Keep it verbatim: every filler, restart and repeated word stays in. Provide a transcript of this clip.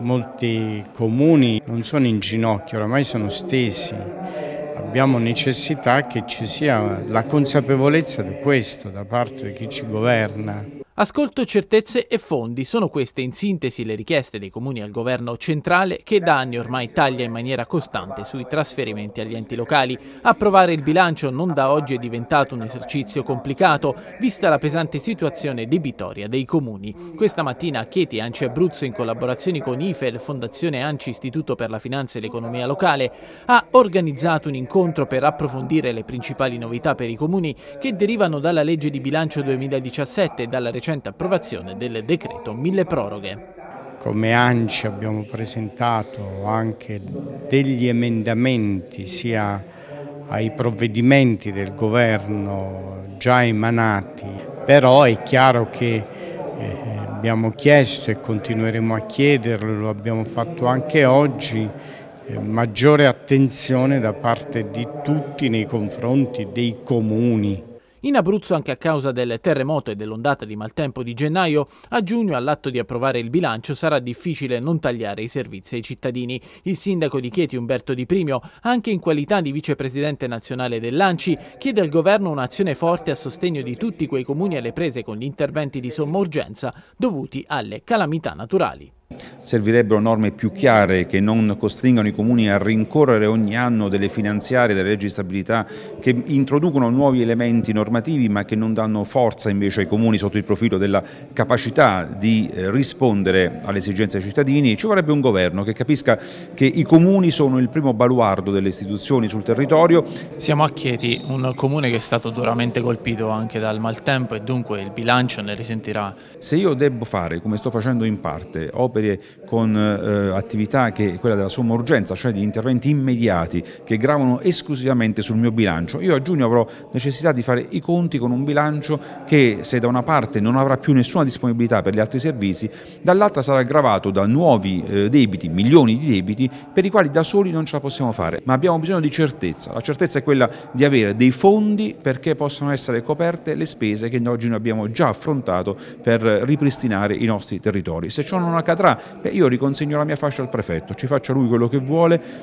molti comuni non sono in ginocchio, oramai sono stesi. Abbiamo necessità che ci sia la consapevolezza di questo da parte di chi ci governa. Ascolto, certezze e fondi sono queste in sintesi le richieste dei comuni al governo centrale, che da anni ormai taglia in maniera costante sui trasferimenti agli enti locali. Approvare il bilancio non da oggi è diventato un esercizio complicato, vista la pesante situazione debitoria dei comuni. Questa mattina Chieti e ANCI Abruzzo, in collaborazione con I F E L, Fondazione ANCI Istituto per la Finanza e l'Economia Locale, ha organizzato un incontro per approfondire le principali novità per i comuni che derivano dalla legge di bilancio duemiladiciassette e dalla recente approvazione del decreto mille proroghe. Come ANCI abbiamo presentato anche degli emendamenti sia ai provvedimenti del governo già emanati, però è chiaro che eh, abbiamo chiesto e continueremo a chiederlo, lo abbiamo fatto anche oggi, eh, maggiore attenzione da parte di tutti nei confronti dei comuni. In Abruzzo, anche a causa del terremoto e dell'ondata di maltempo di gennaio, a giugno all'atto di approvare il bilancio sarà difficile non tagliare i servizi ai cittadini. Il sindaco di Chieti, Umberto Di Primio, anche in qualità di vicepresidente nazionale dell'ANCI, chiede al governo un'azione forte a sostegno di tutti quei comuni alle prese con gli interventi di somma urgenza dovuti alle calamità naturali. Servirebbero norme più chiare che non costringano i comuni a rincorrere ogni anno delle finanziarie, delle leggi di stabilità, che introducono nuovi elementi normativi ma che non danno forza invece ai comuni sotto il profilo della capacità di rispondere alle esigenze dei cittadini. Ci vorrebbe un governo che capisca che i comuni sono il primo baluardo delle istituzioni sul territorio. Siamo a Chieti, un comune che è stato duramente colpito anche dal maltempo e dunque il bilancio ne risentirà. Se io devo fare, come sto facendo in parte, opere con eh, attività che è quella della somma urgenza, cioè di interventi immediati che gravano esclusivamente sul mio bilancio, io a giugno avrò necessità di fare i conti con un bilancio che, se da una parte non avrà più nessuna disponibilità per gli altri servizi, dall'altra sarà aggravato da nuovi eh, debiti, milioni di debiti per i quali da soli non ce la possiamo fare, ma abbiamo bisogno di certezza. La certezza è quella di avere dei fondi perché possano essere coperte le spese che oggi noi abbiamo già affrontato per ripristinare i nostri territori. Se ciò non accadrà, beh, io riconsegno la mia fascia al prefetto, ci faccia lui quello che vuole,